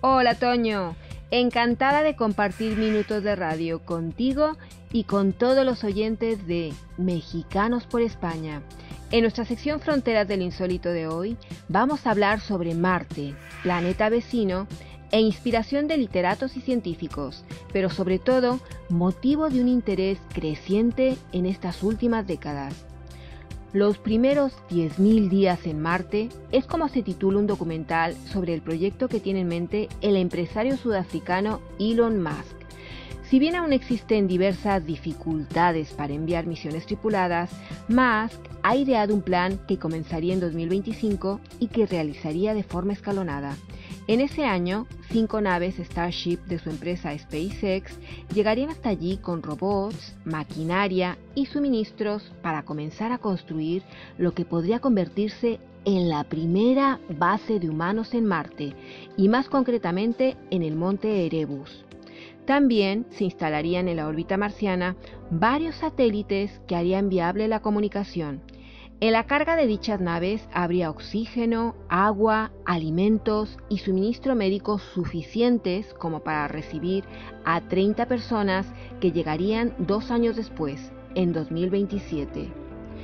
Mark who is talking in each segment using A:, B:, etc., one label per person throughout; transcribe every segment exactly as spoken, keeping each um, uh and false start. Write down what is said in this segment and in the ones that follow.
A: Hola Toño, encantada de compartir minutos de radio contigo y con todos los oyentes de Mexicanos por España. En nuestra sección Fronteras del Insólito de hoy vamos a hablar sobre Marte, planeta vecino e inspiración de literatos y científicos, pero sobre todo motivo de un interés creciente en estas últimas décadas. Los primeros diez mil días en Marte es como se titula un documental sobre el proyecto que tiene en mente el empresario sudafricano Elon Musk. Si bien aún existen diversas dificultades para enviar misiones tripuladas, Musk ha ideado un plan que comenzaría en dos mil veinticinco y que realizaría de forma escalonada. En ese año, cinco naves Starship de su empresa SpaceX llegarían hasta allí con robots, maquinaria y suministros para comenzar a construir lo que podría convertirse en la primera base de humanos en Marte, y más concretamente en el monte Erebus. También se instalarían en la órbita marciana varios satélites que harían viable la comunicación. En la carga de dichas naves habría oxígeno, agua, alimentos y suministro médico suficientes como para recibir a treinta personas que llegarían dos años después, en dos mil veintisiete.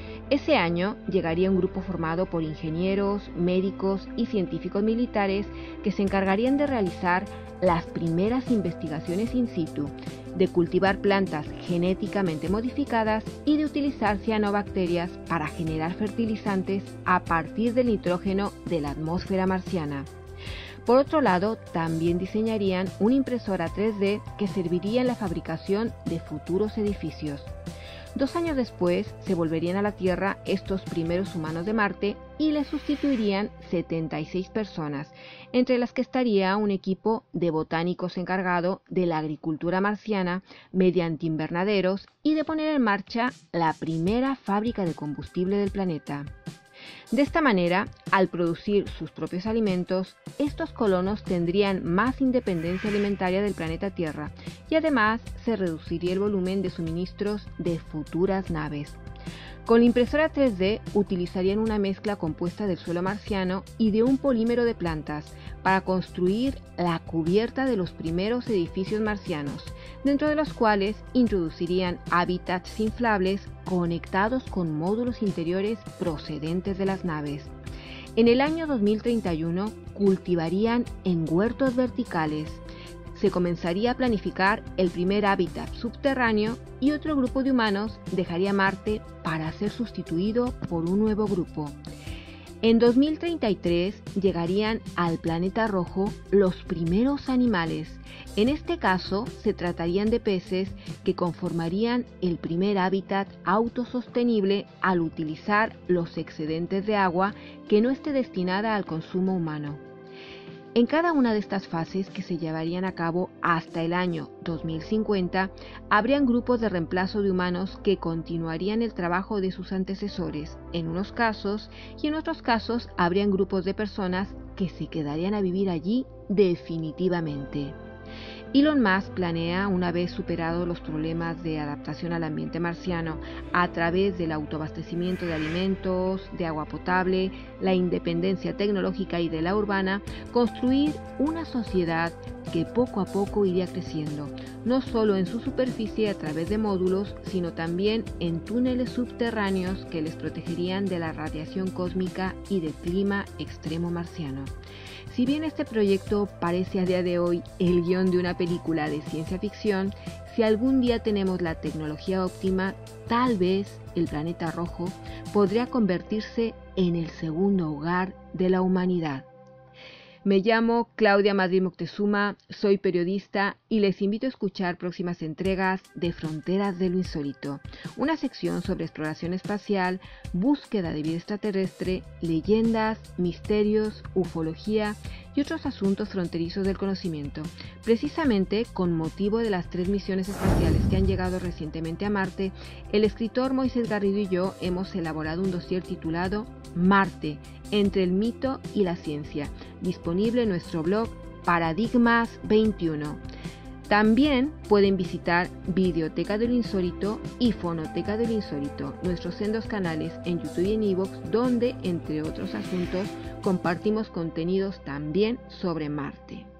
A: Ese año llegaría un grupo formado por ingenieros, médicos y científicos militares que se encargarían de realizar las primeras investigaciones in situ, de cultivar plantas genéticamente modificadas y de utilizar cianobacterias para generar fertilizantes a partir del nitrógeno de la atmósfera marciana. Por otro lado, también diseñarían una impresora tres D que serviría en la fabricación de futuros edificios. Dos años después se volverían a la Tierra estos primeros humanos de Marte y les sustituirían setenta y seis personas, entre las que estaría un equipo de botánicos encargado de la agricultura marciana mediante invernaderos y de poner en marcha la primera fábrica de combustible del planeta. De esta manera, al producir sus propios alimentos, estos colonos tendrían más independencia alimentaria del planeta Tierra y además se reduciría el volumen de suministros de futuras naves. Con la impresora tres D utilizarían una mezcla compuesta del suelo marciano y de un polímero de plantas para construir la cubierta de los primeros edificios marcianos, dentro de los cuales introducirían hábitats inflables conectados con módulos interiores procedentes de las naves. En el año dos mil treinta y uno cultivarían en huertos verticales. Se comenzaría a planificar el primer hábitat subterráneo y otro grupo de humanos dejaría Marte para ser sustituido por un nuevo grupo. En dos mil treinta y tres llegarían al planeta rojo los primeros animales. En este caso se tratarían de peces que conformarían el primer hábitat autosostenible al utilizar los excedentes de agua que no esté destinada al consumo humano. En cada una de estas fases, que se llevarían a cabo hasta el año dos mil cincuenta, habrían grupos de reemplazo de humanos que continuarían el trabajo de sus antecesores, en unos casos, y en otros casos habrían grupos de personas que se quedarían a vivir allí definitivamente. Elon Musk planea, una vez superados los problemas de adaptación al ambiente marciano, a través del autoabastecimiento de alimentos, de agua potable, la independencia tecnológica y de la urbana, construir una sociedad que poco a poco iría creciendo, no solo en su superficie a través de módulos, sino también en túneles subterráneos que les protegerían de la radiación cósmica y del clima extremo marciano. Si bien este proyecto parece a día de hoy el guión de una película de ciencia ficción, si algún día tenemos la tecnología óptima, tal vez el planeta rojo podría convertirse en el segundo hogar de la humanidad. Me llamo Claudia Madrid Moctezuma, soy periodista y les invito a escuchar próximas entregas de Fronteras de lo Insólito, una sección sobre exploración espacial, búsqueda de vida extraterrestre, leyendas, misterios, ufología y otros asuntos fronterizos del conocimiento, precisamente con motivo de las tres misiones espaciales que han llegado recientemente a Marte. El escritor Moisés Garrido y yo hemos elaborado un dossier titulado Marte, entre el mito y la ciencia, disponible en nuestro blog Paradigmas veintiuno. También pueden visitar Videoteca de lo Insólito y Fonoteca de lo Insólito, nuestros sendos canales en YouTube y en iVoox, donde, entre otros asuntos, compartimos contenidos también sobre Marte.